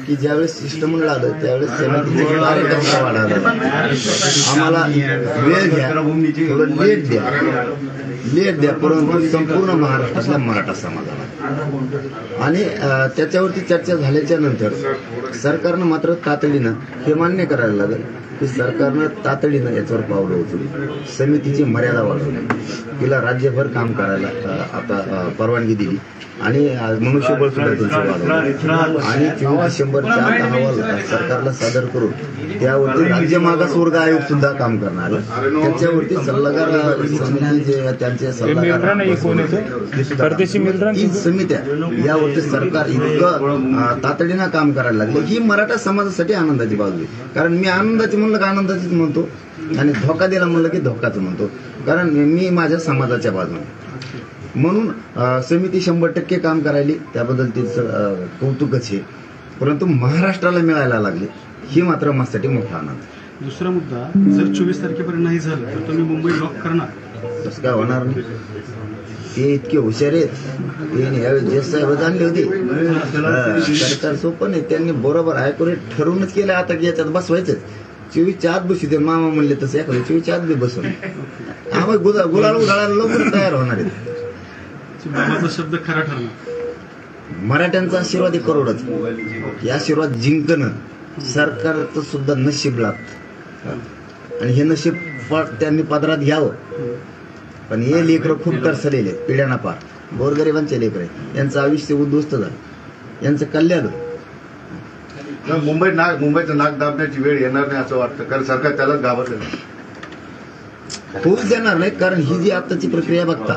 की ज्यावेळेस शिष्टमंडळ आलं त्यावेळेस समितीचे कार्यकर्ता वाढायला आम्हाला वेळ घ्या, थोडं लेट द्या, परंतु संपूर्ण महाराष्ट्रातल्या मराठा समाजाला आणि त्याच्यावरती चर्चा झाल्याच्या नंतर सरकारनं मात्र तातडीनं हे मान्य करायला लागेल की सरकारनं तातडीनं याच्यावर पावलं उचलली, समितीची मर्यादा वाढवली, तिला राज्यभर काम करायला आता परवानगी दिली आणि मनुष्यबळ सुद्धा त्यांचं वाढवलं आणि 24 डिसेंबरचा अहवाल सरकारला सादर करून त्यावरती राज्य मागासवर्ग आयोग सुद्धा काम करणार, त्याच्यावरती सल्लागार समिती जे त्यांचे सल्लागार तीन समित्या यावरती सरकार इतकं तातडीनं काम करायला लागले ही मराठा समाजासाठी आनंदाची बाजू आहे. कारण मी आनंदाची म्हणलं का आनंदाचीच म्हणतो आणि धोका दिला म्हणलं की धोकाच म्हणतो, कारण मी माझ्या समाजाच्या बाजूने म्हणून समिती 100% काम करायली, त्याबद्दल तिचं कौतुकच आहे. परंतु महाराष्ट्राला मिळायला लागले ही मात्र माझ्यासाठी मोठा आनंद. दुसरा मुद्दा, जर 24 तारखेपर्यंत नाही झालं तर तुम्ही मुंबई लॉक करणार? तसं काय होणार नाही, ते इतके हुशार आहेत. ते यावेळी जे साहेब आणले होते सरकार सोपं नाही, त्यांनी बरोबर ॲक्युरेट ठरवूनच केलं आता की याच्यात बसवायचं 24च्या आत बसू दे. मामा म्हणले तसं एखादं 24च्या आत बी बसवून आम्हाला गुलाल उघडायला लवकर तयार होणार आहेत. शब्द खरा ठरला. मराठ्यांचा आशीर्वाद एक करोडच, हे आशीर्वाद जिंकणं सरकारचं सुद्धा नशीब लागतं आणि हे नशीब त्यांनी पदरात घ्यावं. पण हे लेकरं खूप तरसलेले पिढ्याना पार गोरगरिबांचे लेकर आहेत, यांचं आयुष्य उद्ध्वस्त झालं, यांचं कल्याण. मुंबईचं नाक दाबण्याची वेळ येणार नाही असं वाटतं, कारण सरकार त्यालाच घाबरलं होऊच देणार नाही. कारण ही जी आताची प्रक्रिया बघता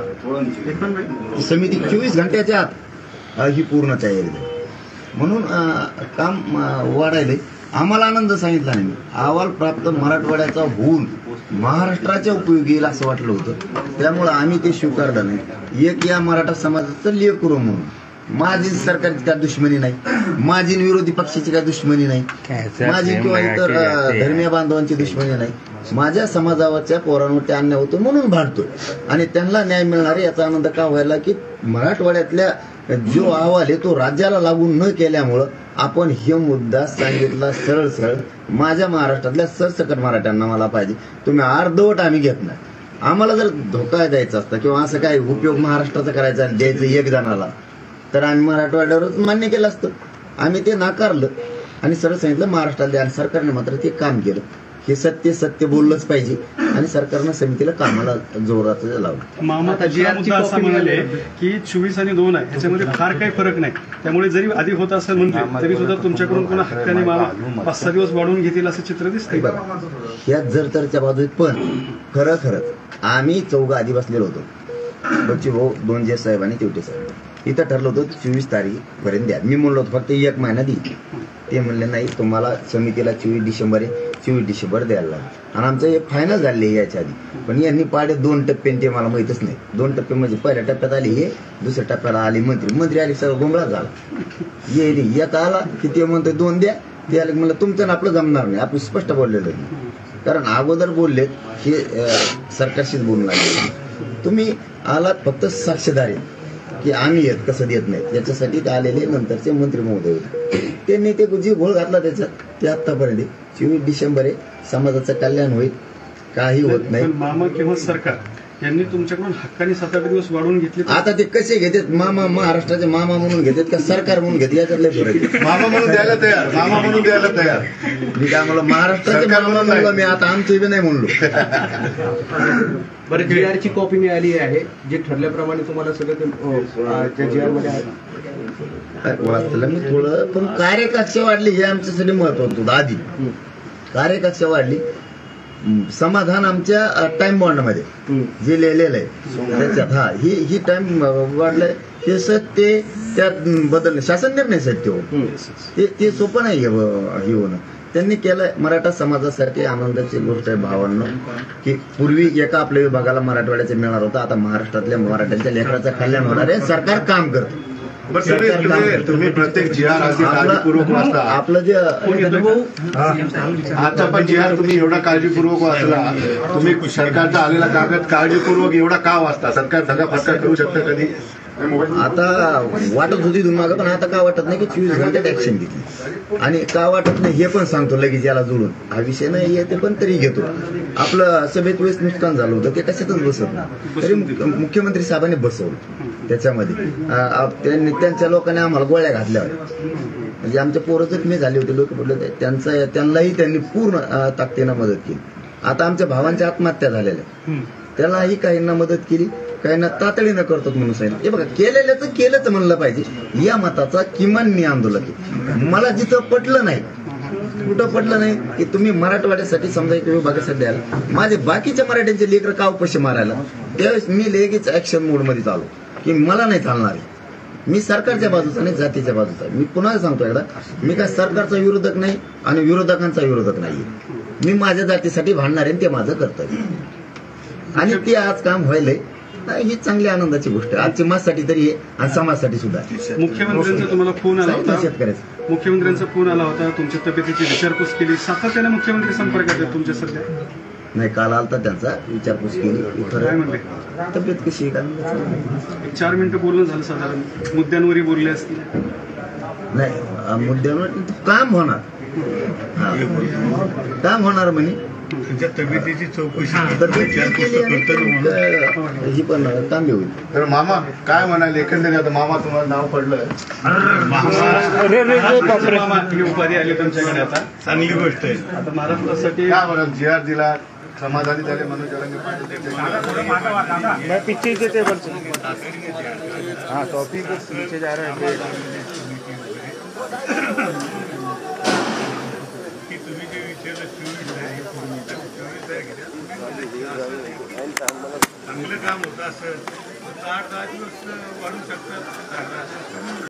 समिती 24 घंट्याच्या आत ही पूर्ण तयारी झाली म्हणून काम वाढायले. आम्हाला आनंद सांगितला नाही, अहवाल प्राप्त मराठवाड्याचा होऊन महाराष्ट्राच्या उपयोगी येईल असं वाटलं होतं, त्यामुळं आम्ही ते स्वीकारलं नाही. एक या मराठा समाजाचं लेकरू म्हणून माझी सरकारची काय दुश्मनी नाही, माझी विरोधी पक्षाची काय दुश्मनी नाही, माझी किंवा इतर धर्मीय बांधवांची दुश्मनी नाही. माझ्या समाजावरच्या पोरांवरती अन्याय होतो म्हणून भांडतोय आणि त्यांना न्याय मिळणार याचा आनंद का व्हायला की मराठवाड्यातल्या जो अहवाल आहे तो राज्याला लागू न केल्यामुळं आपण हे मुद्दा सांगितला सरळ सरळ. माझ्या महाराष्ट्रातल्या सरसकट मराठ्यांना मला पाहिजे, तुम्ही अर्धवट आम्ही घेत नाही. आम्हाला जर धोका द्यायचा असता किंवा असं काय उपयोग महाराष्ट्राचा करायचा आणि द्यायचं एक जणाला तर आम्ही मराठवाड्यावरच मान्य केलं असतं. आम्ही ते नाकारलं आणि सरळ सांगितलं महाराष्ट्राला द्या आणि सरकारने मात्र ते काम केलं. हे सत्य बोललंच पाहिजे आणि सरकारनं समितीला कामाला जोरात लावलं. मामा असं म्हणाले की 24 आणि 2 आहे याच्यामध्ये फार काही फरक नाही, त्यामुळे जरी आधी होत असेल म्हणजे तरी सुद्धा तुमच्याकडून पुन्हा हक्काने मामा 5-6 दिवस वाढवून घेतील असं चित्र दिसतंय. बघा यात जर तरच्या बाजूत पण खरंच आम्ही चौघं आधी बसलेलो होतो, बच्चू भाऊ, दोनजे साहेब आणि तेवटे साहेब. इथं ठरलं होतं 24 तारीखपर्यंत द्या. मी म्हणलो होतो फक्त 1 महिना देईल, ते म्हणले नाही तुम्हाला समितीला 24 डिसेंबर द्यायला लागेल आणि आमचं हे फायनल झाले याच्या आधी. पण यांनी पाडे 2 टप्पे ते मला माहितच नाही. 2 टप्पे म्हणजे पहिल्या टप्प्यात आले हे, दुसऱ्या टप्प्याला आले मंत्री आले, सगळं गोंधळा झाला. ये एक आला की ते म्हणतोय 2 द्या, ते आले म्हणलं तुमचं ना आपलं जमणार नाही. आपण स्पष्ट बोललेलं नाही, कारण अगोदर बोलले हे सरकारशीच बोलून लागले. तुम्ही आलात फक्त साक्षीदारी की आम्ही येत कसं देत नाही याच्यासाठी ते आलेले नंतरचे मंत्री महोदय होते. त्यांनी ते जी घोळ घातला त्याच्यात ते आतापर्यंत 24 डिसेंबर आहे, समाजाचं कल्याण होईल, काही होत नाही. मामा किंवा सरकार यांनी तुमच्याकडून हक्काने 7-8 दिवस वाढवून घेतले. आता ते कसे घेतात, मामा महाराष्ट्राचे मामा म्हणून घेतात का सरकार म्हणून घेतात याच्यातले फरक. मामा म्हणून द्यायला तयार मी काय म्हणलं महाराष्ट्राचे मामा म्हणलं मी, आता आमचे बी नाही म्हणलो. बरं, जी आरची कॉपी मिळाली आहे, जे ठरल्याप्रमाणे तुम्हाला सगळं त्या जी आर मध्ये वाचलं मी थोडं, पण कार्यकक्षा वाढली हे आमच्यासाठी महत्वाचं होतं. आधी कार्यकक्षा वाढली, समाधान आमच्या टाइम बॉन्डमध्ये जे लिहिलेलं आहे त्याच्यात ही टाइम वाढलंय. हे सत्य त्यात बदललं, शासन निर्णय सत्य हो, ते सोपं नाही हे होणं. त्यांनी केलंय. मराठा समाजासाठी आनंदाची गोष्ट आहे भावांनो की पूर्वी एका आपल्या विभागाला मराठवाड्याचा मिळणार होता, आता महाराष्ट्रातल्या मराठ्यांच्या लेकराचं कल्याण होणार आहे. सरकार काम करतं. तुम्ही प्रत्येक जीआर काळजीपूर्वक वाचता. आपलं जे आता पण जीआर तुम्ही एवढा काळजीपूर्वक वाचला, तुम्ही सरकारचा आलेला कागद काळजीपूर्वक एवढा का वाचता? सरकार धगाफटका करू शकतं कधी? आता वाटत होती तुम्ही मागं, पण आता का वाटत नाही की 24 घंट्यात ऍक्शन घेतली. आणि का वाटत नाही हे पण सांगतो लगेच याला जोडून. हा विषय नाही येते पण तरी घेतो. आपलं सभेत वेळेस नुकसान झालं होतं ते कशातच बसत नाही, तरी मुख्यमंत्री साहेबांनी बसवलं त्याच्यामध्ये. त्यांनी त्यांच्या लोकांनी आम्हाला गोळ्या घातल्या होत्या, म्हणजे आमच्या पोरं जखमी झाले होते, लोक पडले, त्यांनाही त्यांनी पूर्ण ताकदीनं मदत केली. आता आमच्या भावांच्या आत्महत्या झालेल्या, त्यालाही काहींना मदत केली, काहींना तातडीनं करतात म्हणून सांगितलं. हे बघा, केलेल्याचं केलंच म्हणलं पाहिजे, या मताचा किमान मी आंदोलन केलं. मला जिथं पटलं नाही, कुठं पटलं नाही की तुम्ही मराठवाड्यासाठी समजा एक विभागासाठी द्यायला, माझे बाकीच्या मराठ्यांचे लेकर का उपाशी मारायला, त्यावेळेस मी लगेच ऍक्शन मोडमध्ये चालू की मला नाही चालणार आहे. मी सरकारच्या बाजूचा नाही, जातीच्या बाजूचा. मी पुन्हा सांगतो एकदा, मी काय सरकारचा विरोधक नाही आणि विरोधकांचा विरोधक नाहीये. मी माझ्या जातीसाठी भांडणार आहे, ते माझं कर्तव्य आणि ते आज काम व्हायलंय. ही चांगली आनंदाची गोष्ट आहे आजची माझ्यासाठी तरी आहे आणि समाजासाठी सुद्धा. मुख्यमंत्र्यांचा तुम्हाला फोन आला होता, शेतकऱ्याचा मुख्यमंत्र्यांचा फोन आला होता, तुमच्या तब्येतीची विचारपूस केली, सातत्याने मुख्यमंत्री संपर्कात आहेत तुमच्या सध्या? नाही, काल आलता त्यांचा, विचारपूस केली. काय म्हणले? तब्येत कशी आहे का? 4 मिनिटं बोलणं झालं साधारण, मुद्द्यांवरही बोलले असतील. नाही, मुद्द्यावर काम होणार, काम होणार म्हणे. तुमच्या तब्येतीची चौकशी ही पण चांगली होईल. तर मामा काय म्हणाले एकंदरीत, आता मामा तुम्हाला नाव पडलं, मामा ही उपाधी आली तुमच्याकडे, आता चांगली गोष्ट आहे. आता महाराष्ट्रासाठी काय म्हणाल, GR दिला, समाधानी झाले मनोज जरांगे पाटील. की तुम्ही जे विचारलं 24 आहे, हे पूर्ण होतं. 24 आहे की नाही? चांगलं काम होतं असं 8-10 दिवस वाढू शकतात.